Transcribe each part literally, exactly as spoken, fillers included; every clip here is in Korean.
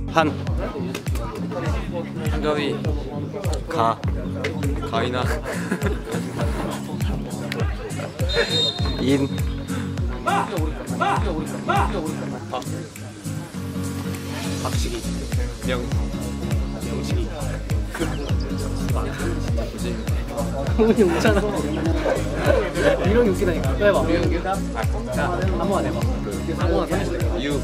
한 한가위 가 가위나 인 박치기 명 명치기 형이 웃잖아. 이런 게 웃기다니까. 해봐. 한번 해봐. 한번 해봐. 유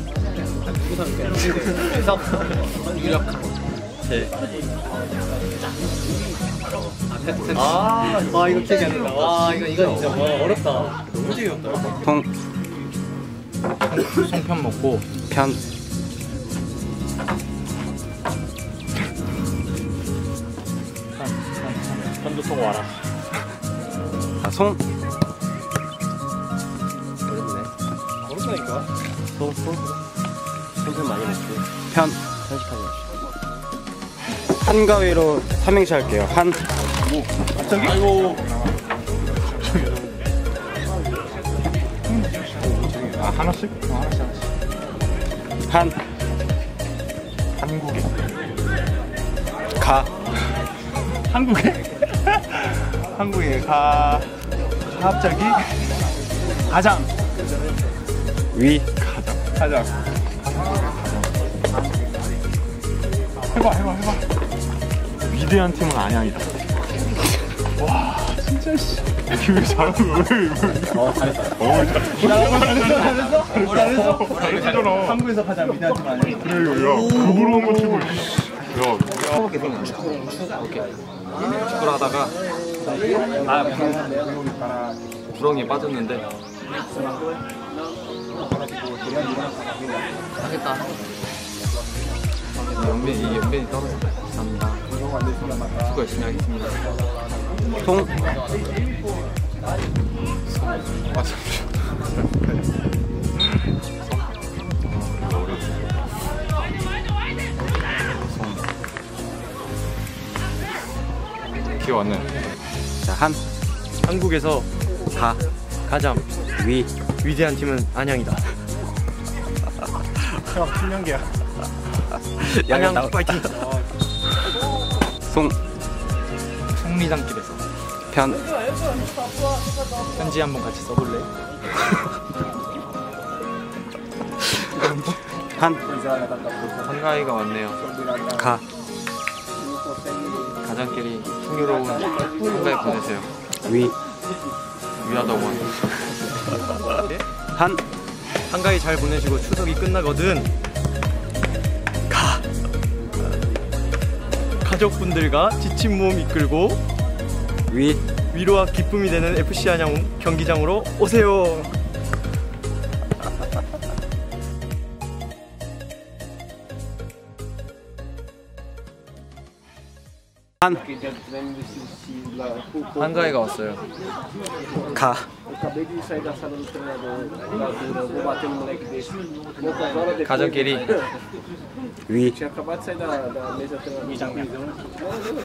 그래서 유력한 제 아, 와 이거 기억이 안 난다. 와 이거 이거 진짜 와 어렵다. 너무 재미없다. 통 송편 먹고 편 편두통 와라. 아, 송 어렵네. 어렵다니까. 송편 많이 먹고 편 편식하지 마. 한가위로 삼행시 할게요. 한 갑자기? 아이고. 아 하나씩? 아 하나씩 하나씩. 한 한국에. 가 한국에? 한국에 가 갑자기 가장 위 가장 해봐 해봐 해봐. 위대한 팀은 안양이다. 와 진짜 씨. 이게 잘하는 거야? 어 잘했어. 어 잘했어. 잘했어. 잘했어. 한국에서 가장 위대한 팀은 안양. 그래 야 그거로 한거 치고. 야 처음에 생각. 축구를 하다가 아 구렁이에 빠졌는데 하겠다. 연변이 연변이 떨어졌다. 감사합니다. 축구 열심히 하겠습니다. 통 아 잠시만. 기억 안 나네. 자, 한 한국에서 가 가장 위 위대한 팀은 안양이다. 형 신년기야. 안양 파이팅. 송 성리단길에서 편 편지 한번 같이 써볼래? 한 한가위가 왔네요. 가 가장끼리 풍요로운 한가위 보내세요. 위 위하다 원. 한 한가위 잘 보내시고 추석이 끝나거든. 가. 가족분들과 지친 몸 이끌고 위 위로와 기쁨이 되는 에프씨 안양 경기장으로 오세요. 한 한가위가 왔어요. 가 가족끼리 위